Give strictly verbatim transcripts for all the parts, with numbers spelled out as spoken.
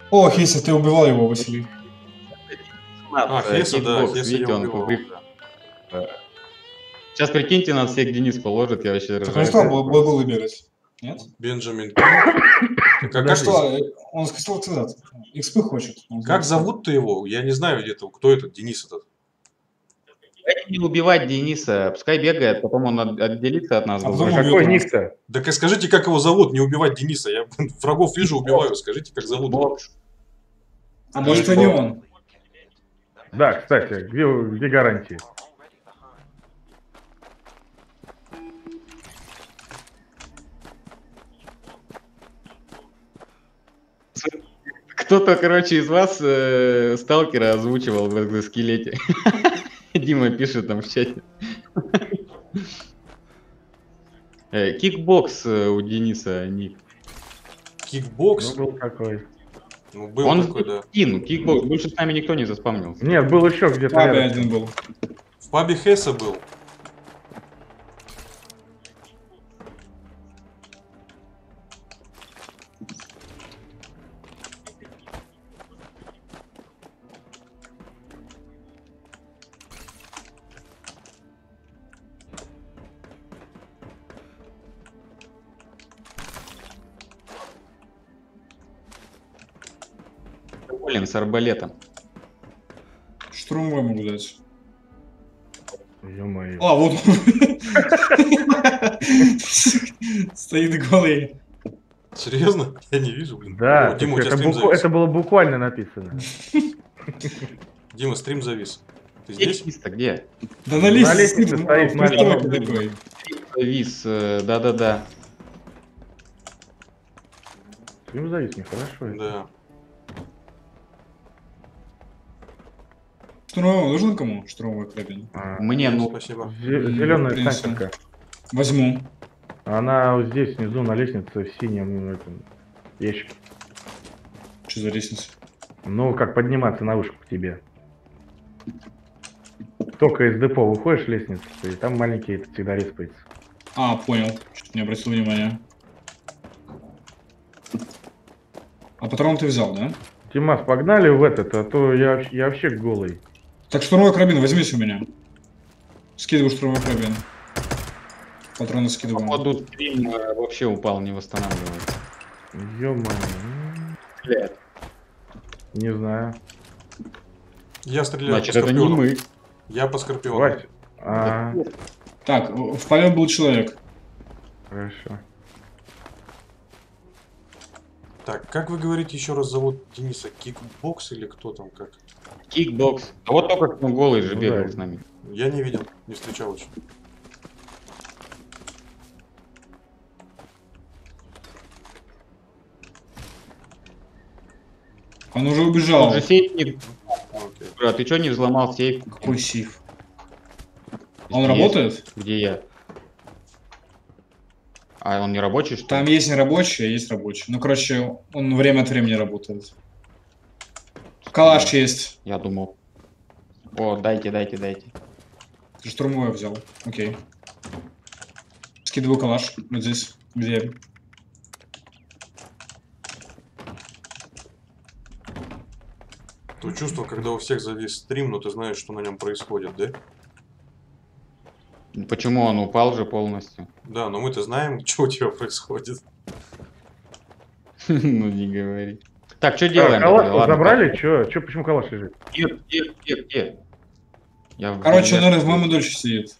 О, Хеса, ты убивал его, Василий. А, Хеса, да, Кикбокс, Хеса видите, я он убивал. побрив- Сейчас прикиньте, нас всех Денис положит, я вообще Так он ржаю. что, был был выбирать? Нет? Бенджамин Кинг. Так, а А как, что, э, он сказал, ты этот, экспы хочет. Он как сказал, зовут-то его? Я не знаю, это, кто этот, Денис этот. Давайте не убивать Дениса, пускай бегает, потом он от- отделится от нас. А будет. потом А убьет какой нас. ник-то? Так и скажите, как его зовут, не убивать Дениса. Я врагов вижу, убиваю. Скажите, как зовут его. Бокс. А может, это не он? Да, кстати, где, где гарантии? Кто-то, короче, из вас э, сталкера озвучивал в экзоскелете. Дима пишет там в чате. Э, Кикбокс э, у Дениса ник. Кикбокс? Ну, был какой. Ну, был Он такой, да. скин, кикбокс. Больше с нами никто не заспавнился. Нет, был еще где-то Папе рядом. один был. В пабе Хесса был. Блин, с арбалетом. Штурмовой могу дать. Ё-моё. А, вот он. Стоит голый. Серьезно? Я не вижу, блин. Да, О, Дима, у то тебя есть стрим это, буква- завис. это было буквально написано. Дима, стрим завис. Ты Где здесь? Денис-то, где? Да на лестнице лестнице стоит, стоит в пристройке маленький. такой. Вис, э, да-да-да. Стрим завис, нехорошо. это. Да. Штурмовой нужен кому? Штурмовой карабин. А, Мне, ну, Спасибо. Зеленая Принесу. снайперка. Возьму. Она вот здесь внизу на лестнице в синем ну, этом, ящике. Что за лестница? Ну, как подниматься на вышку к тебе. Только из депо выходишь лестницу, и там маленький этот всегда респается. А, понял. Чуть не обратил внимания. А патрон ты взял, да? Тимас, погнали в этот, а то я, вообще- я вообще голый. Так, штурмовой карабин возьмите у меня. Скидываю штурмовой карабин. Патроны скидываю. Походу стрим э, вообще упал, не восстанавливается. Ё-моё. Блядь. Не знаю. Я стреляю Значит, по это не скорпиону. мы. Я по скорпиону. Вась. А, Так, в полет был человек. хорошо. Так, как вы говорите, еще раз зовут Дениса? Кикбокс или кто там как? Кикбокс. А вот только что голый же Ну бегал да. с нами. Я не видел, не встречал еще. Он уже убежал. Он же сейф не... Окей. А ты что не взломал сейф? Какой сейф? Он Есть. работает? Где я? А он не рабочий, что Там ли? есть нерабочий, а есть рабочий. Ну, короче, он время от времени работает. Калаш есть. Я думал. О, дайте, дайте, дайте. Ты штурмовой взял. Окей. Скидываю калаш. Вот здесь. Где я? То чувство, когда у всех завис стрим, но ты знаешь, что на нем происходит, да? Почему он упал же полностью? Да, но мы-то знаем, что у тебя происходит. Ну не говори. Так, что Так, делаем? калаш тогда? Ладно, забрали? Чё? Чё, почему калаш лежит? Где, где, где, где? Я в- Короче, я- он, наверное, в моем дольше сидит.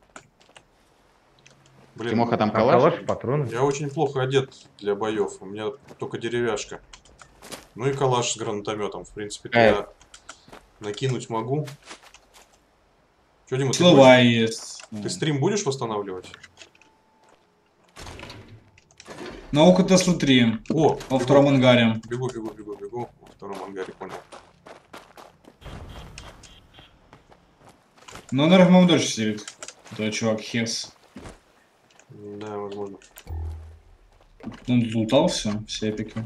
Блин, Тимоха, там А калаш? калаш, патроны? я очень плохо одет для боев. У меня только деревяшка. Ну и калаш с гранатометом. В принципе, Кайф. я накинуть могу. Че, Дима, ты, Слова есть. будешь- ты стрим будешь восстанавливать? Наука Тесла три. О, Во втором ангаре. бегу, бегу, бегу, бегу. Во втором ангаре, понял. Но он, наверное, в моем дольше сидит. Это чувак Хес. Да, возможно. Он лутал все, все эпики.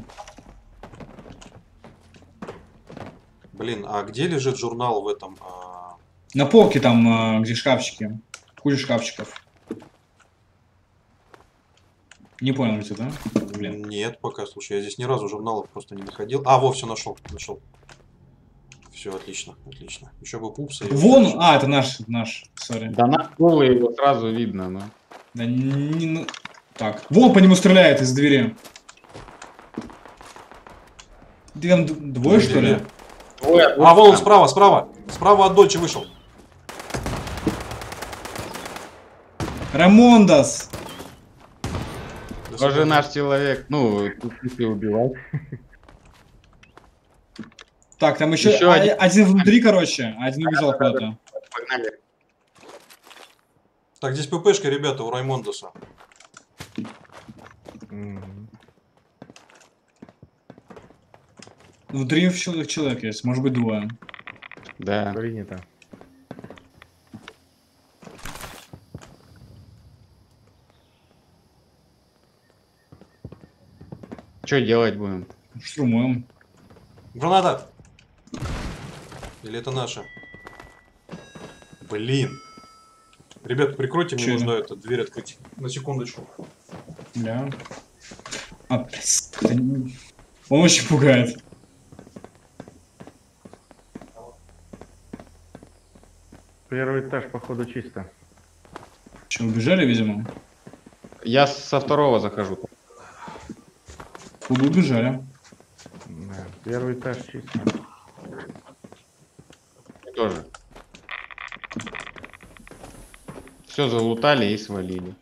Блин, а где лежит журнал в этом? а, На полке там, а, где шкафчики. Куча шкафчиков. Не понял, где ты, да? Блин. Нет, пока, слушай, я здесь ни разу журналов просто не находил. А, во, все нашел, нашел. Все, отлично, отлично. Еще бы пупса. и Вон, дальше. а, это наш, наш, сори. Да на голый его сразу видно, ну. Да не, ну... Так, вон по нему стреляет из двери. Две, двое, что ли? Ой, А, вон он справа, справа. Справа от Дольче вышел. Рамондас! До Тоже свидания. наш человек. Ну, тут если убивал. Так, там еще, Еще а- один. один внутри, короче, а один убежал куда-то. Погнали. Так, здесь ППшка, ребята, у Раймондоса. Мгм. Внутри человек, человек есть, может быть двое. Да. Принято. Что делать будем? Штурмуем. Граната! Или это наша? Блин. Ребят, прикройте, мне Чё нужно эту дверь открыть. На секундочку. Бля. А, пс, это не- Он очень пугает. Первый этаж, походу, чисто. Че, убежали, видимо? Я со второго захожу. Куда убежали? Да, первый этаж чисто. Тоже. Все залутали и свалили.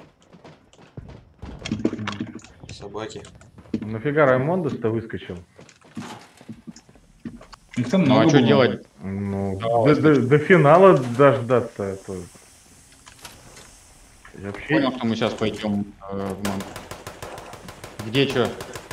Собаки. Нафига Раймондос-то выскочил? Их там Ну а много что было. делать? Ну, Давай, до, до- до финала дождаться. Это... Я вообще... Понял, что мы сейчас пойдем э, в ман. Где что?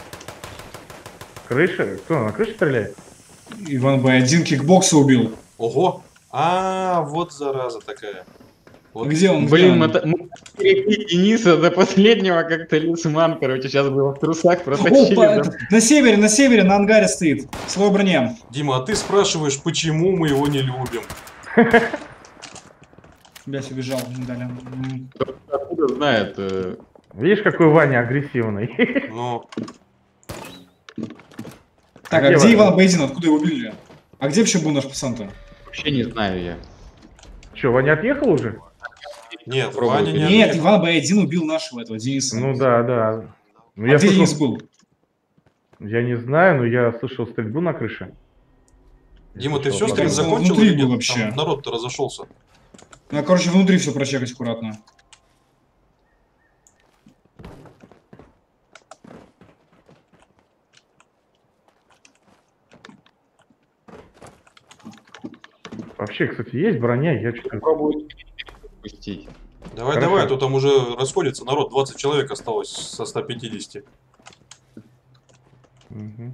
Крыша? Кто, на крыше стреляет? Иван Б один кикбокса убил. Ого! А, вот зараза такая. Вот. Где он? Блин, мы, Где та- мы перекли Дениса до последнего как-то лисман, короче, сейчас бы его в трусах он? протащили. Опа, да. это- на севере, на севере, на ангаре стоит. В слой броне. Дима, а ты спрашиваешь, почему мы его не любим? Блять, убежал. Не дали. М. Откуда знает? э, Видишь, какой Ваня агрессивный? Ну, Так, А а где где Ваня? Иван Б один? Откуда его убили? А где вообще был наш пацан-то? Вообще не знаю я. Че, Ваня отъехал уже? нет, Попробуй. Ваня не Нет, ответил. Иван Б один убил нашего этого Дениса. Ну да, да. Ну, А я, где слышал- Денис был? я не знаю, но я слышал стрельбу на крыше. Дима, ты Слышал все Мне стрим кажется, он закончил внутри или нет? был вообще. Там народ-то разошелся. Ну, короче, внутри все прочекать аккуратно. Вообще, кстати, есть броня, я что-то... Попробую пустить. Давай, Хорошо. давай, а то там уже расходится народ, двадцать человек осталось со ста пятидесяти. Мгм.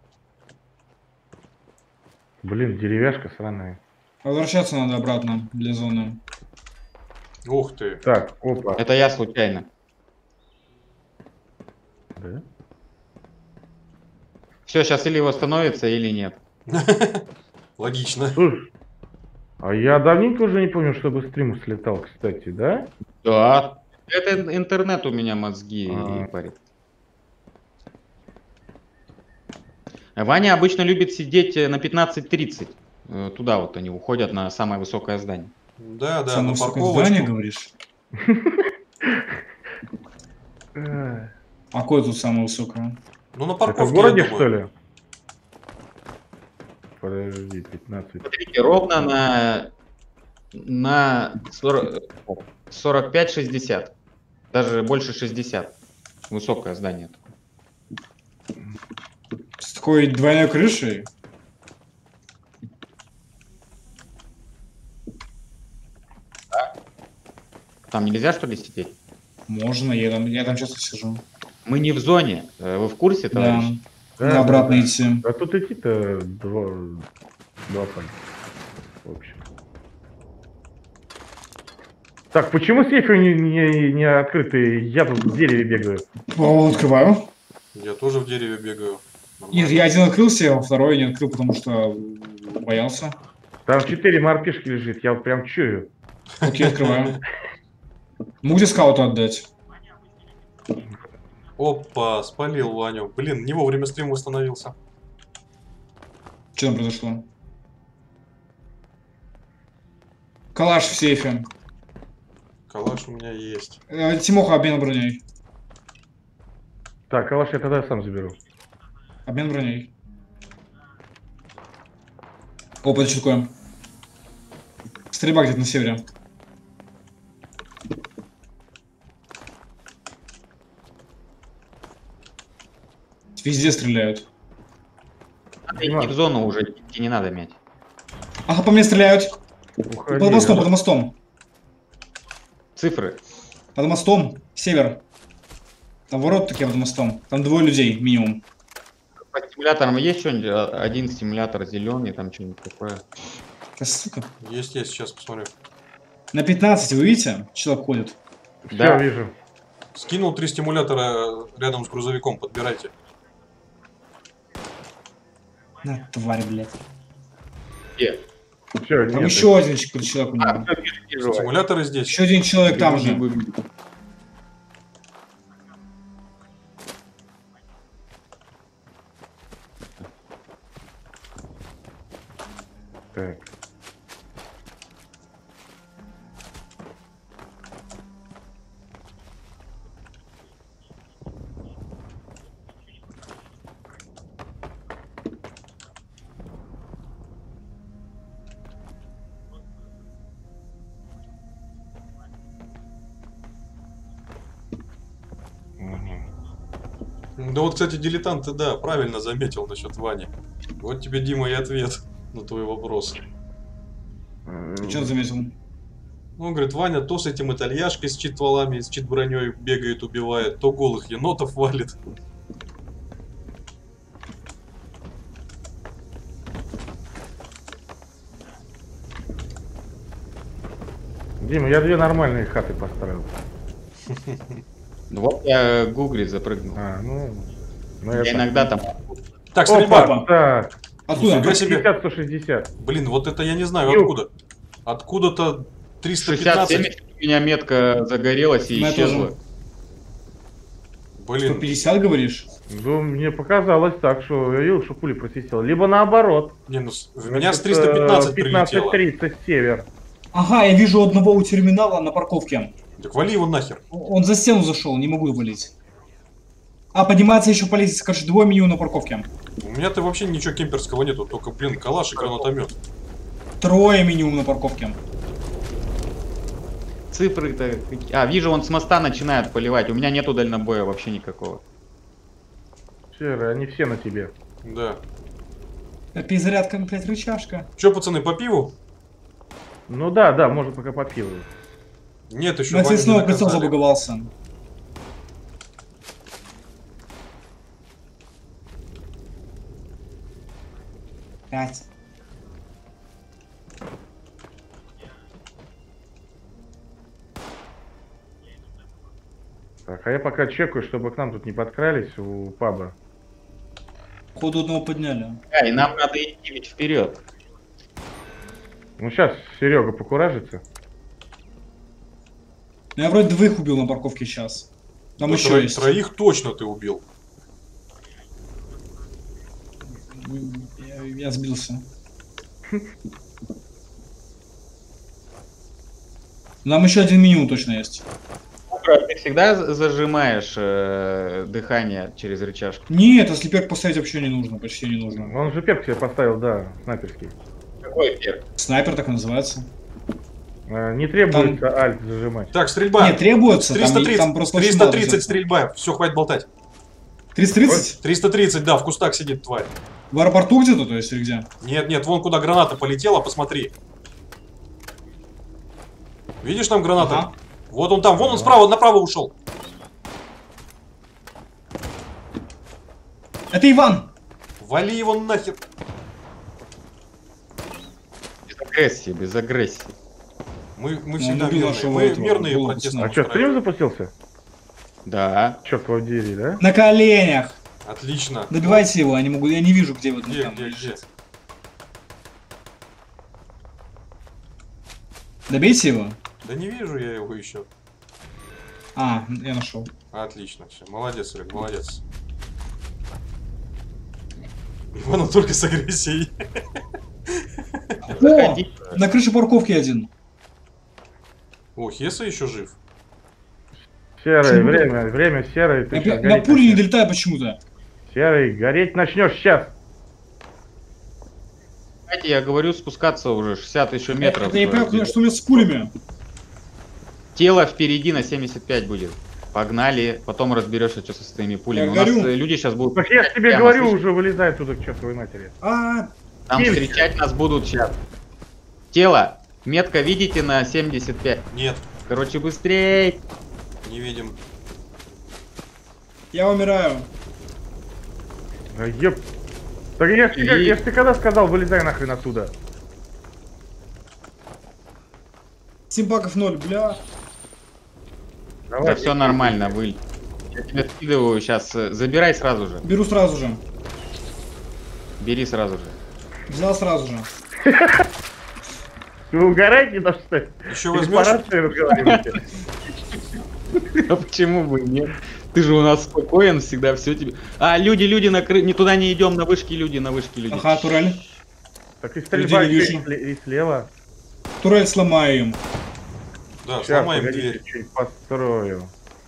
Блин, деревяшка сраная. Возвращаться надо обратно для зоны. Ух ты. Так, опа. Это я случайно. Да? Все, сейчас или восстановится, или нет. Логично. Слушай, а я давненько уже не помню, чтобы стрим слетал, кстати, да? Да. Это интернет у меня мозги А. парит. Ваня обычно любит сидеть э, на пятнадцать тридцать. Э, Туда вот они уходят на самое высокое здание. Да, да, Самое на высокое парковочку. здание, говоришь? Э, А какое тут самое высокое? Ну, на Это парковке, в городе, я что думаю. ли? Подожди, пятнадцать. Смотрите, ровно на, на сорок пять шестьдесят. Даже больше шестьдесят. Высокое здание. С такой двойной крышей? Там нельзя, что ли, сидеть? Можно, я там, я там часто сижу. Мы не в зоне. Э, Вы в курсе, Да, товарищ? Да, надо да, обратно да. идти. А тут идти-то два, два пальца. В общем. Так, почему сейфы не, не, не открыты? Я тут в дереве бегаю. О, открываю. Я тоже в дереве бегаю. Нет, Нормально. я один открылся, а второй не открыл, потому что боялся. Там четыре морпешки лежит, я вот прям чую. Окей, открываю. Ну где скауту отдать? Опа, спалил Ваню. Блин, не вовремя стрим восстановился. Что там произошло? Калаш в сейфе. Калаш у меня есть. Э, Тимоха, обмен броней. Так, калаш я тогда сам заберу. Обмен броней. Опа, это что такое? Стрельба где-то на севере. Везде стреляют. Надо идти в зону уже, идти не надо мять. Ага, по мне стреляют. Уходи. Под мостом, под мостом. Цифры. Под мостом. Север. Там ворот такие под мостом. Там двое людей минимум. По стимуляторам есть что-нибудь? Один стимулятор зеленый, там что-нибудь такое. Да, сука. Есть, есть, сейчас посмотрю. На пятнадцать, вы видите? Человек ходит. Все, Да. вижу. Скинул три стимулятора рядом с грузовиком, подбирайте. На, тварь, блядь. Где? Все, Там нет. еще один ч- человек у А, него. всё, вижу, вижу. Стимуляторы здесь. Еще один человек там же. Бегу, бегу, бегу. Так. Мгм. Да вот, кстати, дилетант, ты, да, правильно заметил насчет Вани. Вот тебе, Дима, и ответ на твой вопрос. Ты что заметил? Ну, он говорит, Ваня то с этим итальяшкой с чит-валами, с чит-броней бегает, убивает, то голых енотов валит. Дима, я две нормальные хаты построил. Ну вот я гугли запрыгнул. А, ну... ну Я это- иногда там... Так, стрельба. Опа. Так, Откуда? Нифига себе. шестьдесят сто шестьдесят. Блин, вот это я не знаю Ю. откуда. Откуда-то триста шестьдесят пятнадцать. семьдесят у меня метка загорелась и У меня исчезла. тоже. Блин, сто пятьдесят говоришь? Ну, мне показалось так, что я видел, что пули просвистела. Либо наоборот. не, ну, с- в меня с Значит, триста пятнадцать э, прилетело. пятнадцать тридцать север. Ага, я вижу одного у терминала на парковке. Так вали его нахер. Он за стену зашел, не могу валить. А, поднимается еще полиция, короче, двое минимум на парковке. У меня-то вообще ничего кемперского нету, только, блин, калаш и гранатомет. Трое минимум на парковке. Цифры-то... какие- А, вижу, он с моста начинает поливать. У меня нету дальнобоя вообще никакого. Серый, они все на тебе. Да. Перезарядка, блядь, рычажка. Че, пацаны, по пиву? Ну да, да, может пока по пиву. Нет, еще На Ваню не снова прицел наказали. забаговался. Пять. Так, а я пока чекаю, чтобы к нам тут не подкрались у паба. Ходу одного подняли. А, и нам надо идти ведь вперед. Ну сейчас Серега покуражится. Ну, я вроде двоих убил на парковке сейчас. Там Ну, еще тро- есть. Троих точно ты убил. Я, я сбился. Нам еще один минимум точно есть. Ты всегда з- зажимаешь э, дыхание через рычажку? Нет, если перк поставить вообще не нужно, почти не нужно. Он же перк себе поставил, да, снайперский. Какой перк? Снайпер так и называется. А, не требуется альт зажимать. Так, стрельба. Нет, требуется, там, триста тридцать, там просто очень триста мало тридцать взято. стрельба. Все, хватит болтать. триста тридцать? триста тридцать, да, в кустах сидит тварь. В аэропорту где-то, то есть, или где? Нет, нет, вон куда граната полетела, посмотри. Видишь там граната? Ага. Вот он там, вон он справа, направо ушел. Это Иван! Вали его нахер. Без агрессии, без агрессии. Мы, мы Ну, всегда он убил мирные. нашего Мы этого, мирные голову протесты. пацана. А что, стрим устраиваем. запустился? Да. Черт подери, да? На коленях! Отлично. Добивайте его, я не могу, я не вижу, где вот Где, там где, где? лежит. Добейте его. Да не вижу я его еще. А, я нашел. Отлично, все. Молодец, Олег, молодец. Ивану только с агрессией. О, на крыше парковки один. О, Хеса еще жив. Серый, Почему? время, время серый. ты Я, щас бля, на гореть пуле не начнешь. долетаю почему-то. Серый, гореть начнешь сейчас. Знаете, я говорю спускаться уже шестьдесят еще метров. Это я понимаю, что у меня с пулями. Тело впереди на семьдесят пять будет. Погнали, потом разберешься, что со своими пулями. Я У нас горю. э, люди сейчас будут... Так я ж тебе прямо говорю, слышишь? уже вылезай туда к чертовой матери. А, Там Киев. встречать нас будут сейчас. Тело, метка видите на семьдесят пять. Нет, Короче, быстрей. не видим. я умираю. Да еб... Так я ж, тебе- И- я ж тебе когда сказал, вылезай нахрен оттуда. Симпаков ноль, бля. Давай. Да все нормально, вы. Я тебе скидываю сейчас. Забирай сразу же. Беру сразу же. Бери сразу же. Взял сразу же. Вы угораете, да что ли? Еще Или по возьмешь? рации разговариваете? А почему бы нет? Ты же у нас спокоен всегда, все тебе. А, люди, люди на кры... не туда не идем, на вышке люди, на вышке люди. Ага, турель. Так и стрельба Людей не еще и вижу. сле- и слева. Турель сломаю им. Да, Сейчас, сломаем погодите, дверь. чуть построю.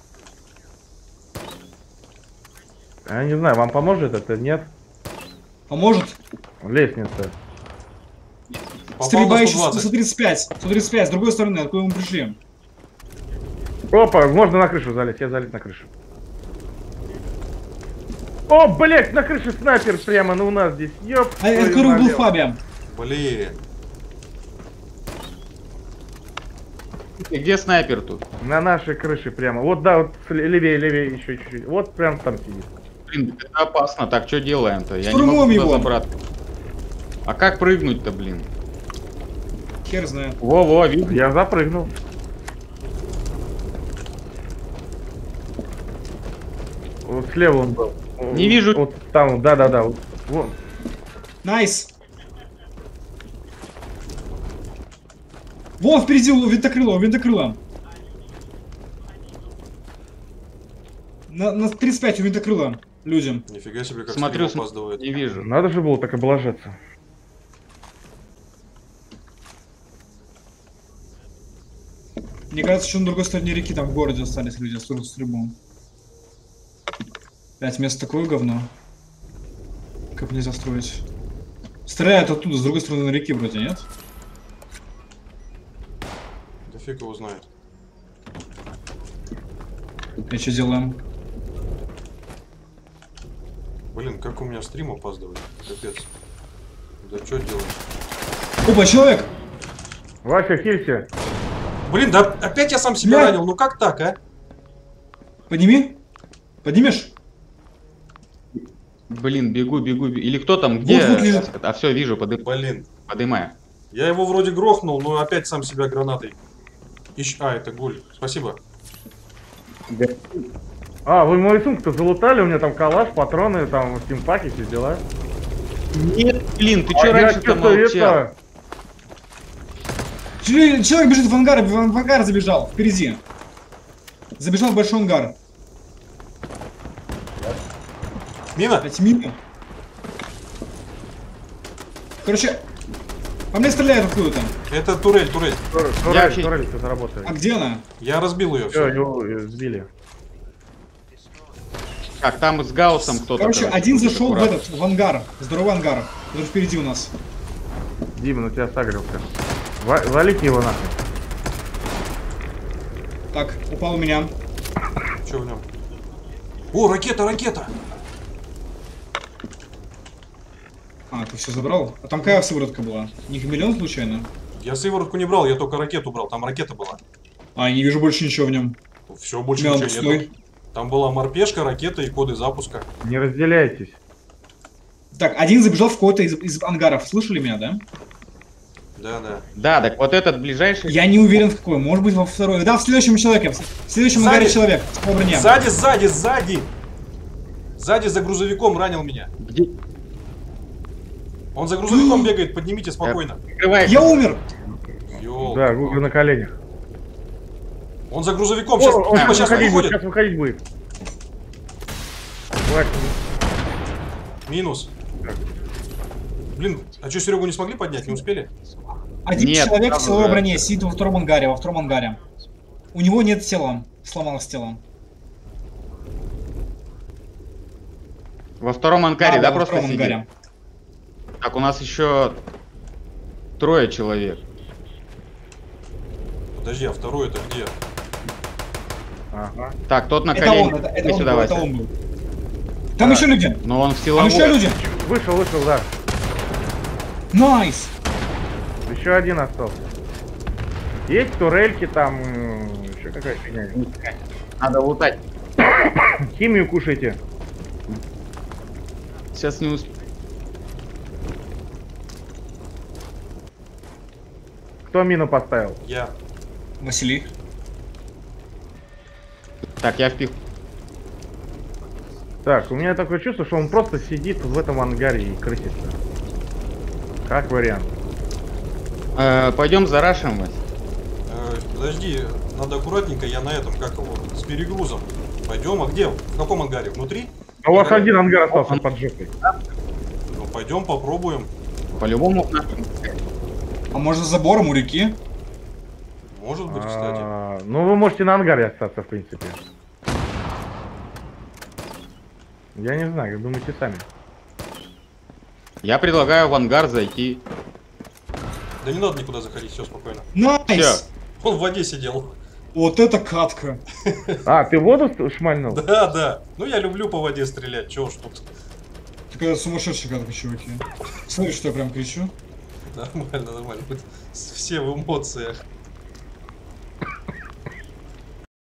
Я не знаю, вам поможет это, нет? Поможет? Лестница. Попал Стрельба на еще сто двадцать. сто тридцать пять. сто тридцать пять, с другой стороны, откуда мы пришли. Опа, можно на крышу залезть, я залез на крышу. О, блять, на крыше снайпер прямо, ну у нас здесь, ёп. А это твою который был налево. Фабиан. Блин. И где снайпер тут? На нашей крыше прямо. Вот, да, вот сли- левее, левее еще чуть-чуть. Вот прям там сидит. Блин, это опасно. Так, что делаем-то? Я не Штурмуем могу туда его. забраться. А как прыгнуть-то, блин? Хер знает. Во-во, видно? Я запрыгнул. Вот слева он был. Не вижу. Вот там, да-да-да. Вот, вон. Найс. Вон впереди у винтокрыла, у винтокрыла. На, на тридцать пять у винтокрыла людям. Нифига себе, как Смотрю, стрим см- опаздывает. не вижу. Надо же было так облажаться. Мне кажется, еще на другой стороне реки там в городе остались люди с с трубом. Пять мест такое говно. Как нельзя строить? Стреляют оттуда, с другой стороны реки вроде, нет? Да фиг его знает. И что делаем? Блин, как у меня стрим опаздывает. Капец. Да что делать? Опа, человек! Вася, хилься. Блин, да опять я сам себя Бля. ранил. Ну как так, а? Подними. Поднимешь? Блин, бегу, бегу, бегу. Или кто там, где? Вот, вот лежит. А все, вижу, подым... Блин. подымаю. Я его вроде грохнул, но опять сам себя гранатой. Ищ... А, это гуль. Спасибо. А, вы мою сумку-то залутали, у меня там калаш, патроны, там стимпаки, все дела. Нет, блин, ты А что я раньше-то чё-то молчал? это... Человек человек бежит в ангар, в ангар забежал, впереди. Забежал в большой ангар. Мина? Блять, мимо. Короче, по мне стреляют откуда-то. Это турель, турель. Турель, Я вообще- турель, что-то работает. А где она? Я разбил ее. Все, Все. его э, сбили. Так, там с Гауссом кто-то. Короче, один будет зашел в аккуратно. этот, в ангар. Здоровый ангар. Который впереди у нас. Дима, на тебя сагрился. Ва- Валите его нахрен. Так, упал у меня. Что в нем? О, ракета, ракета! А, ты все забрал? А там какая сыворотка была? Не хамелеон случайно? Я сыворотку не брал, я только ракету брал. Там ракета была. А, я не вижу больше ничего в нем. Все, больше Мел ничего пустой. нету. Там была морпешка, ракета и коды запуска. Не разделяйтесь. Так, один забежал в какой-то из, из ангаров. Слышали меня, да? Да, да. Да, так вот этот ближайший. Я не уверен в какой. Может быть во второй. Да, в следующем человеке. В следующем Сзади. ангаре человек. С броня. Сзади, сзади, сзади! Сзади за грузовиком ранил меня. Где? Он за грузовиком бегает, поднимите спокойно. Прикрывай. Я умер! Ёлка. Да, Гугл на коленях. Он за грузовиком О, сейчас, он сейчас, сейчас выходить будет, выходит. сейчас выходить будет. Хватит. Минус. Блин, а что, Серегу не смогли поднять? Не успели? Один Нет, человек в там силовой уже- броне сидит во втором ангаре, во втором ангаре. У него нет тела. Сломалось тело. Во втором ангаре, да, во просто втором сидит? ангаре. Так, у нас еще трое человек. Подожди, а второй это где? Ага. Так, тот на Это колени. он, это, это Иди он сюда, был, Вася. это он был. Там Да. еще люди. Но он в Там силовой. еще люди. Вышел, вышел, да. Найс. Еще один остался. Есть турельки там, еще какая фигня. Надо лутать. Химию кушайте. Сейчас не успею. Кто мину поставил? Я. Василий. Так, я впих. Так, у меня такое чувство, что он просто сидит в этом ангаре и крысится. Как вариант. Э, пойдем за Рашем, Вась. Э, подожди, надо аккуратненько, я на этом, как его, с перегрузом. Пойдем, а где? В каком ангаре? Внутри? А у вас один ангар остался под жопой. Ну, пойдем попробуем. По-любому в нашем. А может, за забором у реки? Может быть, кстати. А, ну, вы можете на ангаре остаться, в принципе. Я не знаю, как думаете сами. Я предлагаю в ангар зайти. Да не надо никуда заходить, все спокойно. Найс. Всё. Он в воде сидел. Вот это катка. А, ты в воду ст- шмальнул? Да, да. Ну, я люблю по воде стрелять, чего ж тут. Такая сумасшедшая катка, чуваки. Смотри, что я прям кричу. Нормально, нормально. Хоть все в эмоциях.